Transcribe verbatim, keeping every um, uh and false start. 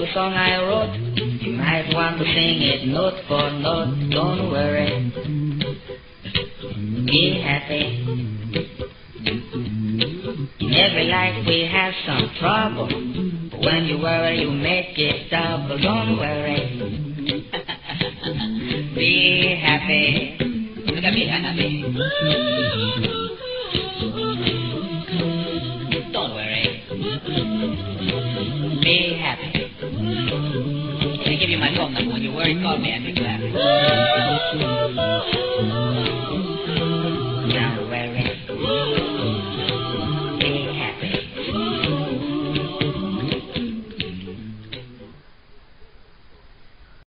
song I wrote. You might want to sing it note for note. Don't worry, be happy. In every life we have some trouble. But when you worry, you make it double. Don't worry, be happy. Look at me, happy. Don't worry, be happy. Let me give you my phone number. When you worry, call me and be glad. Now.